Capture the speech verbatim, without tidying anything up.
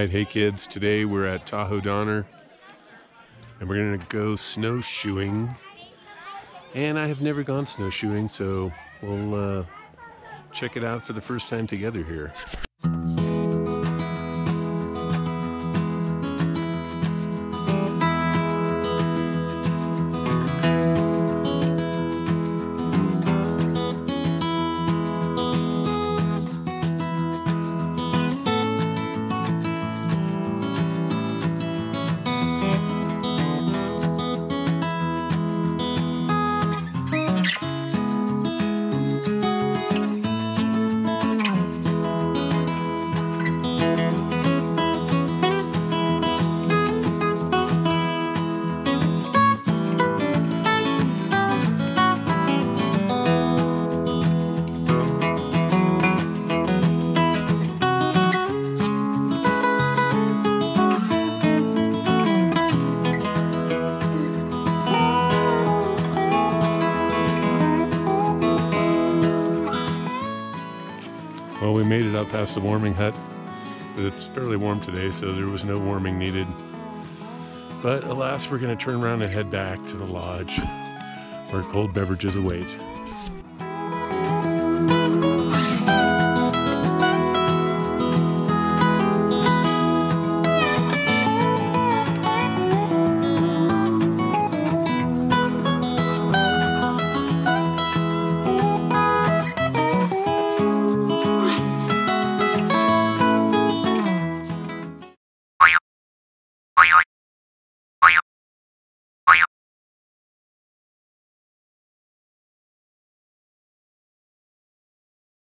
Alright, hey kids, today we're at Tahoe and we're gonna go snowshoeing. And I have never gone snowshoeing, so we'll uh, check it out for the first time together here. Well, we made it up past the warming hut, but it's fairly warm today, so there was no warming needed. But alas, we're going to turn around and head back to the lodge where cold beverages await.